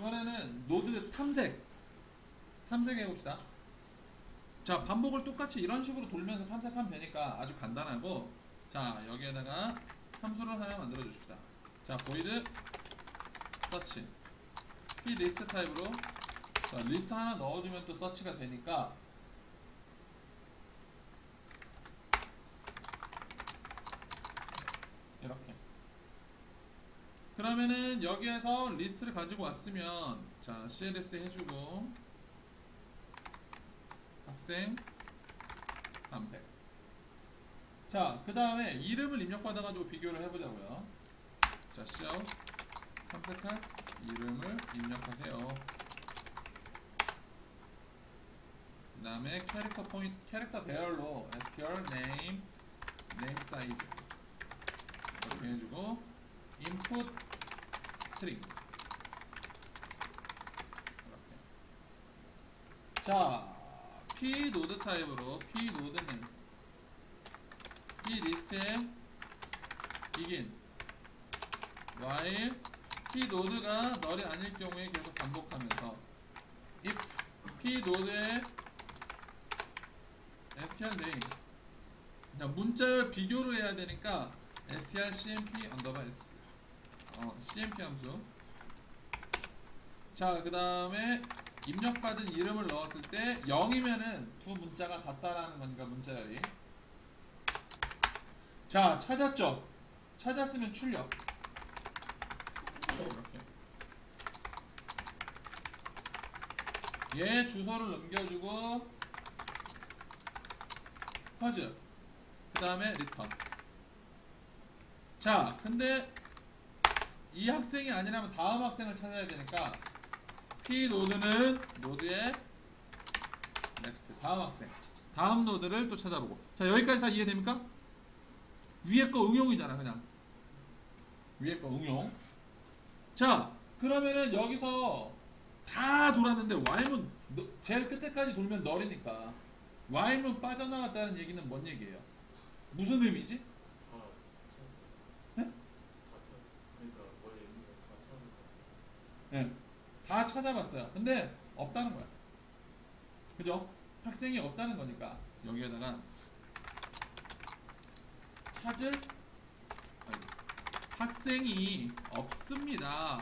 이번에는 노드 탐색해봅시다. 자, 반복을 똑같이 이런 식으로 돌면서 탐색하면 되니까 아주 간단하고, 자, 여기에다가 함수를 하나 만들어 주십시다. 자, void search p 리스트 타입으로, 자, 리스트 하나 넣어주면 또 서치가 되니까, 이렇게. 그러면은 여기에서 리스트를 가지고 왔으면, 자, cls 해주고 학생 탐색. 자, 그 다음에 이름을 입력받아가지고 비교를 해보자고요. 자, cout 탐색할 이름을 입력하세요. 그 다음에 캐릭터 배열로 str name size 이렇게 해주고 input string 이렇게. 자, p 노드 타입으로 p 노드는 p 리스트에 begin while p 노드가 널이 아닐 경우에 계속 반복하면서 if p 노드의 str name, 자, 문자열 비교를 해야 되니까 str cmp underbar s cmp 함수. 자, 그 다음에 입력받은 이름을 넣었을 때 0이면은 두 문자가 같다라는 거니까 문자열이. 자, 찾았죠? 찾았으면 출력. 이렇게. 얘 주소를 넘겨주고 퍼즈. 그 다음에 리턴. 자, 근데 이 학생이 아니라면 다음 학생을 찾아야 되니까 p 노드는 노드의 next 다음 학생, 다음 노드를 또 찾아보고. 자, 여기까지 다 이해됩니까? 위에 거 응용이잖아, 그냥 위에 거 응용. 자, 그러면은 여기서 다 돌았는데 while문 제일 끝에까지 돌면 널이니까 while문 빠져나갔다는 얘기는 뭔 얘기예요? 무슨 의미지? 네? 네. 다 찾아봤어요. 근데 없다는 거야. 그죠? 학생이 없다는 거니까 여기에다가 찾을 학생이 없습니다.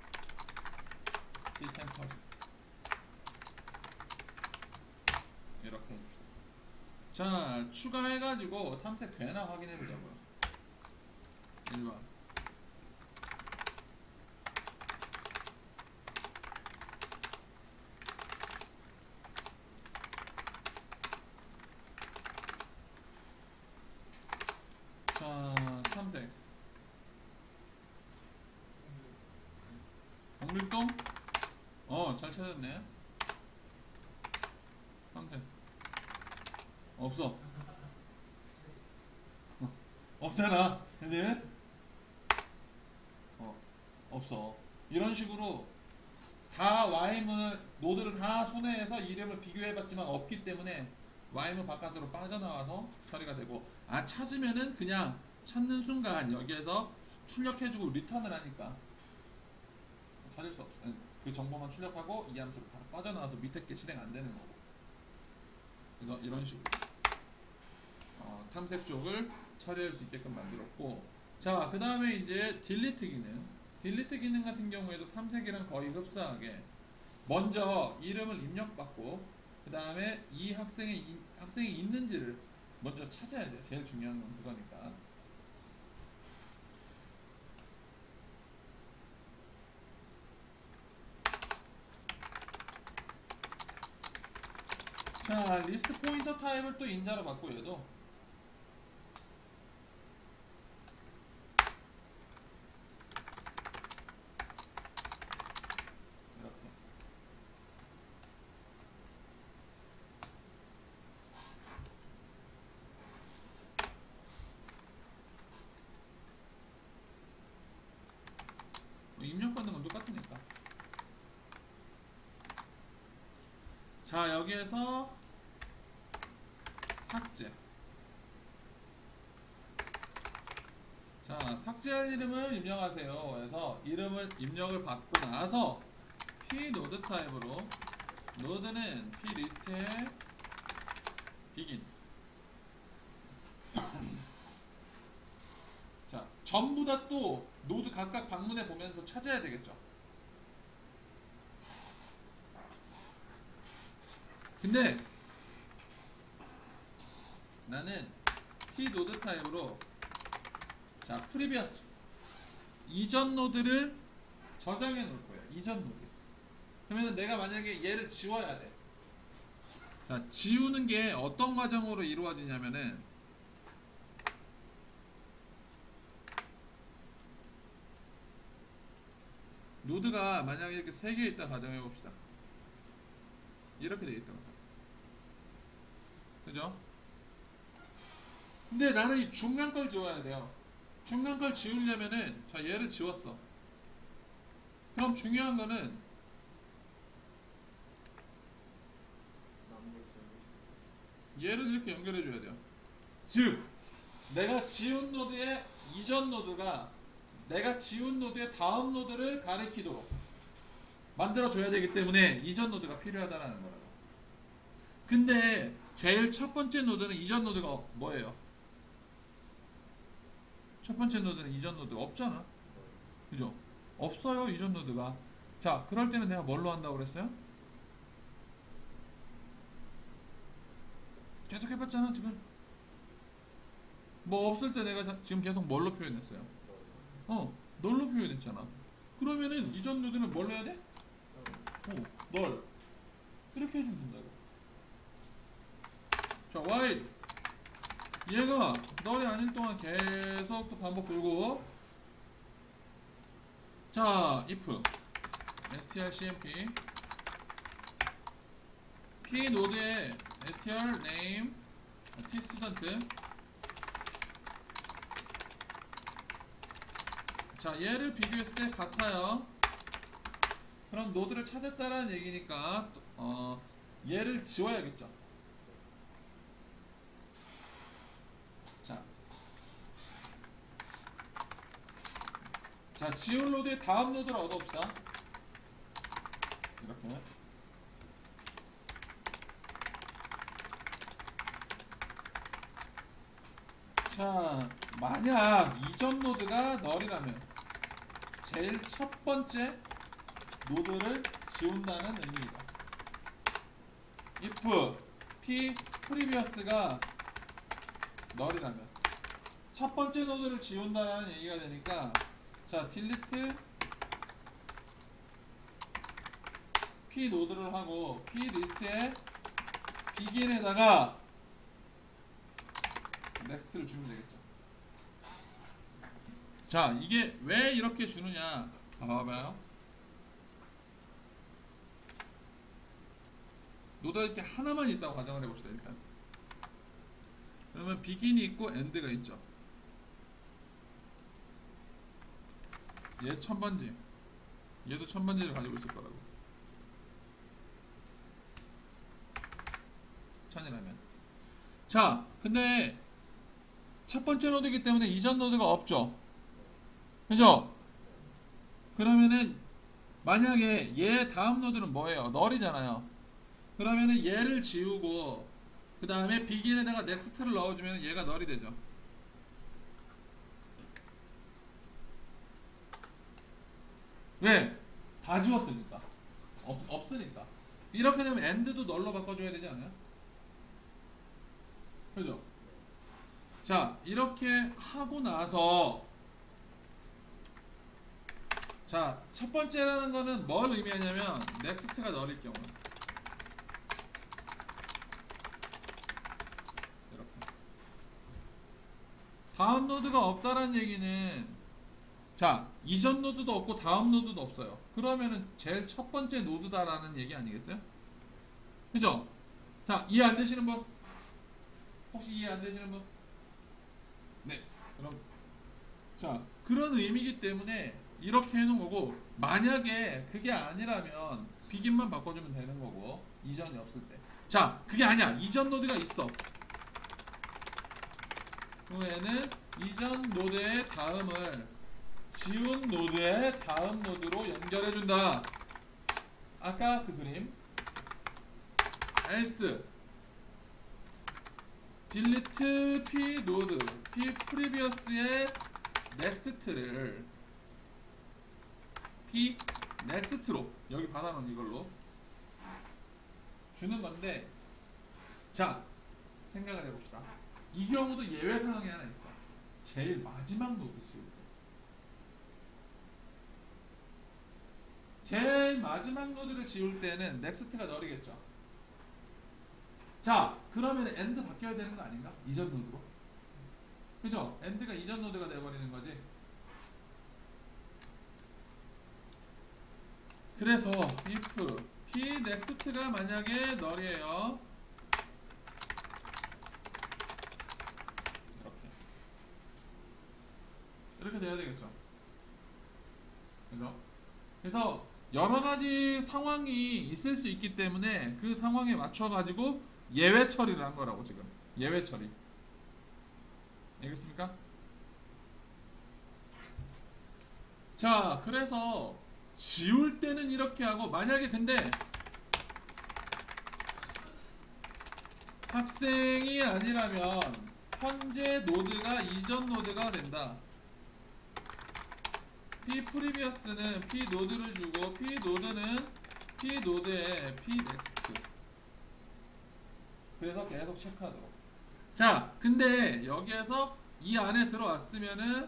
시스템 퍼즐 이렇게 해줍시다. 자, 추가해가지고 탐색 되나 확인해보자고요. 1번. 자, 탐색. 공밀동? 잘 찾았네. 탐색. 없어. 없잖아. 그지? 없어. 이런 식으로 다 YM을 노드를 다 순회해서 이름을 비교해봤지만 없기 때문에 YM 바깥으로 빠져나와서 처리가 되고, 찾으면은 그냥 찾는 순간 여기에서 출력해주고 리턴을 하니까 찾을 수 없어. 그 정보만 출력하고 이 함수로 바로 빠져나와서 밑에 게 실행 안 되는 거고. 그래서 이런 식으로 탐색 쪽을 처리할 수 있게끔 만들었고, 자, 그 다음에 이제 딜리트 기능. 딜리트 기능 같은 경우에도 탐색이랑 거의 흡사하게 먼저 이름을 입력받고 그 다음에 이 학생이 있는지를 먼저 찾아야 돼요. 제일 중요한 건 그거니까. 자, 리스트 포인터 타입을 또 인자로 받고 얘도 이렇게. 입력받는 건 똑같으니까. 자, 여기에서 삭제. 자, 삭제할 이름을 입력하세요. 그래서 이름을 입력을 받고 나서 p 노드 타입으로 노드는 p 리스트의 begin. 자, 전부 다 또 노드 각각 방문해 보면서 찾아야 되겠죠. 근데 나는 p 노드 타입으로 자, previous 이전 노드를 저장해 놓을 거예요. 이전 노드. 그러면 내가 만약에 얘를 지워야 돼. 자, 지우는 게 어떤 과정으로 이루어지냐면은 노드가 만약에 이렇게 3개 있다 가정해 봅시다. 이렇게 돼 있다고. 그죠? 근데 나는 이 중간 걸 지워야 돼요. 중간 걸 지우려면은 자, 얘를 지웠어. 그럼 중요한 거는 얘를 이렇게 연결해 줘야 돼요. 즉 내가 지운 노드의 이전 노드가 내가 지운 노드의 다음 노드를 가리키도록 만들어 줘야 되기 때문에 이전 노드가 필요하다라는 거라고. 근데 제일 첫 번째 노드는 이전 노드가 뭐예요? 첫 번째 노드는 이전 노드가 없잖아. 그죠? 없어요, 이전 노드가. 자, 그럴 때는 내가 뭘로 한다고 그랬어요? 계속 해봤잖아, 지금. 뭐 없을 때 내가 지금 계속 뭘로 표현했어요? 널로 표현했잖아. 그러면은 이전 노드는 뭘로 해야 돼? 널. 이렇게 해주면 된다고. 자, while 얘가 널이 아닐 동안 계속 또 반복 돌고. 자, if strcmp p 노드의 str name tstudent. 자, 얘를 비교했을 때 같아요. 그럼 노드를 찾았다라는 얘기니까 얘를 지워야겠죠. 자, 지운 노드의 다음 노드를 얻어봅시다. 이렇게. 자, 만약 이전 노드가 널이라면 제일 첫 번째 노드를 지운다는 의미이다. if p previous가 널이라면 첫 번째 노드를 지운다는 얘기가 되니까 자, delete p 노드를 하고 p 리스트에 begin에다가 next를 주면 되겠죠. 자, 이게 왜 이렇게 주느냐 봐봐요. 노드가 이렇게 하나만 있다고 가정을 해봅시다. 일단 그러면 begin이 있고 end가 있죠. 얘 천번지, 얘도 천번지를 가지고 있을 거라고. 천이라면. 자, 근데 첫 번째 노드이기 때문에 이전 노드가 없죠. 그죠? 그러면은 만약에 얘 다음 노드는 뭐예요? 널이잖아요. 그러면은 얘를 지우고 그 다음에 begin에다가 next를 넣어주면 얘가 널이 되죠. 왜? 다 지웠으니까. 없으니까. 이렇게 되면 end도 널로 바꿔줘야 되지 않아요? 그죠? 자, 이렇게 하고 나서 자, 첫 번째라는 거는 뭘 의미하냐면 next가 널일 경우 이렇게. 다음 노드가 없다라는 얘기는 자, 이전 노드도 없고 다음 노드도 없어요. 그러면은 제일 첫 번째 노드다라는 얘기 아니겠어요? 그죠? 자, 이해 안 되시는 분? 혹시 이해 안 되시는 분? 네. 그럼 자, 그런 의미이기 때문에 이렇게 해놓은 거고, 만약에 그게 아니라면 비긴만 바꿔주면 되는 거고, 이전이 없을 때. 자, 그게 아니야. 이전 노드가 있어. 후에는 이전 노드의 다음을 지운 노드의 다음 노드로 연결해준다. 아까 그 그림 else delete p node p previous의 next를 p next로 여기 받아놓은 이걸로 주는 건데, 자 생각을 해봅시다. 이 경우도 예외 상황이 하나 있어. 제일 마지막 노드 지울 때. 제일 마지막 노드를 지울 때는 넥스트가 널이겠죠. 자, 그러면 엔드 바뀌어야 되는 거 아닌가? 이전 노드로. 그죠? 엔드가 이전 노드가 돼버리는 거지. 그래서 if p next가 만약에 널이에요. 이렇게 돼야 되겠죠. 그죠? 그래서 여러 가지 상황이 있을 수 있기 때문에 그 상황에 맞춰가지고 예외 처리를 한 거라고 지금. 예외 처리. 알겠습니까? 자, 그래서 지울 때는 이렇게 하고, 만약에 근데 학생이 아니라면 현재 노드가 이전 노드가 된다. p previous는 p 노드를 주고 p 노드는 p 노드에 p next. 그래서 계속 체크하도록. 자, 근데 여기에서 이 안에 들어왔으면은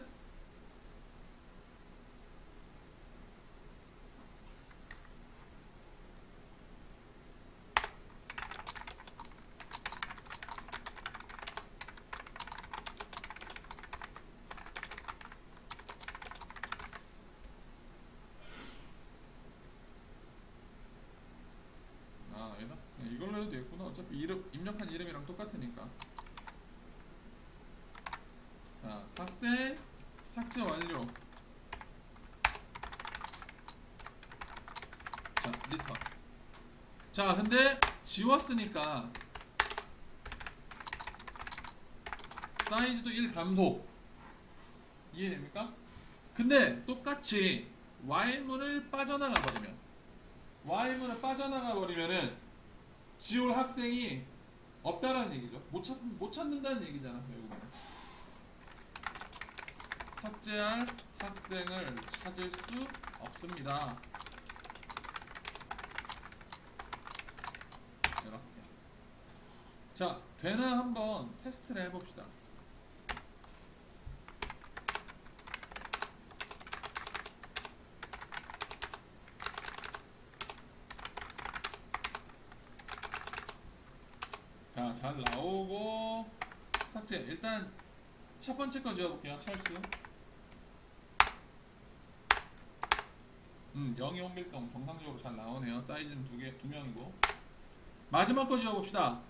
아니다. 이걸로 해도 되겠구나. 어차피 이름, 입력한 이름이랑 똑같으니까. 자, 학생 삭제 완료. 자, 리턴. 자, 근데 지웠으니까 사이즈도 1 감소. 이해됩니까? 근데 똑같이 while문을 빠져나가 버리면, while문을 빠져나가 버리면은 지울 학생이 없다라는 얘기죠. 못 찾는다는 얘기잖아, 결국은. 삭제할 학생을 찾을 수 없습니다. 이렇게. 자, 되나 한번 테스트를 해봅시다. 자, 잘 나오고 삭제. 일단 첫 번째 거 지워볼게요. 찰수. 0이 홍길동 정상적으로 잘 나오네요. 사이즈는 두 명이고. 마지막 거 지워봅시다.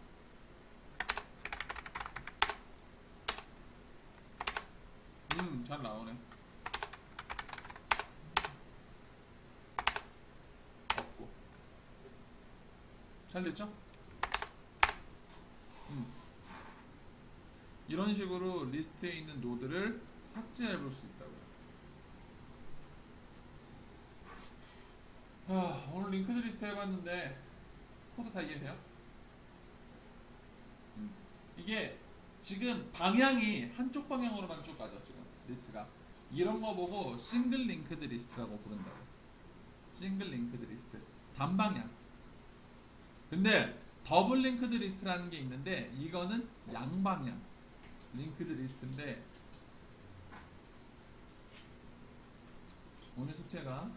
잘 나오네. 없고. 잘 됐죠? 이런 식으로 리스트에 있는 노드를 삭제해 볼 수 있다고요. 오늘 링크드 리스트 해봤는데 코드 다 이해돼요? 이게 지금 방향이 한쪽 방향으로만 쭉 가죠. 지금 리스트가 이런 거 보고 싱글 링크드 리스트라고 부른다고. 싱글 링크드 리스트 단방향. 근데 더블 링크드 리스트라는 게 있는데 이거는 양방향 링크드 리스트인데, 오늘 숙제가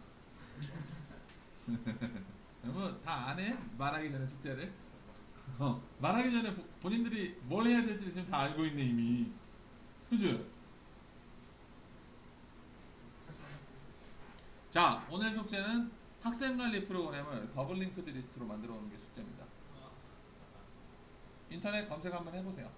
여러분 다 안 해? 말하기 전에 숙제를 말하기 전에 본인들이 뭘 해야 될지 지금 다 알고 있네 이미. 그죠? 자, 오늘 숙제는 학생관리 프로그램을 더블 링크드 리스트로 만들어 오는 게 숙제입니다. 인터넷 검색 한번 해보세요.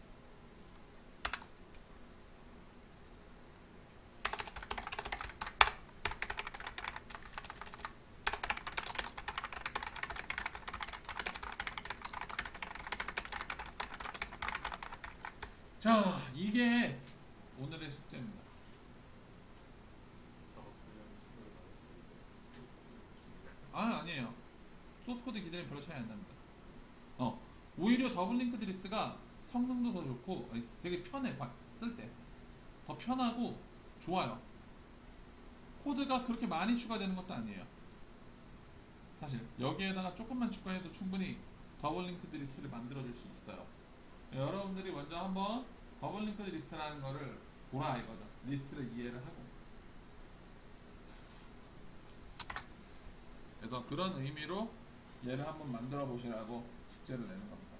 자, 이게 오늘의 숙제입니다. 아니에요. 별로 차이 안 납니다. 오히려 더블 링크드 리스트가 성능도 더 좋고 되게 편해 쓸 때. 더 편하고 좋아요. 코드가 그렇게 많이 추가되는 것도 아니에요. 사실 여기에다가 조금만 추가해도 충분히 더블 링크드 리스트를 만들어줄 수 있어요. 여러분들이 먼저 한번 더블 링크드 리스트라는 거를 보라 이거죠. 리스트를 이해를 하고. 그래서 그런 의미로 얘를 한번 만들어 보시라고 숙제를 내는 겁니다.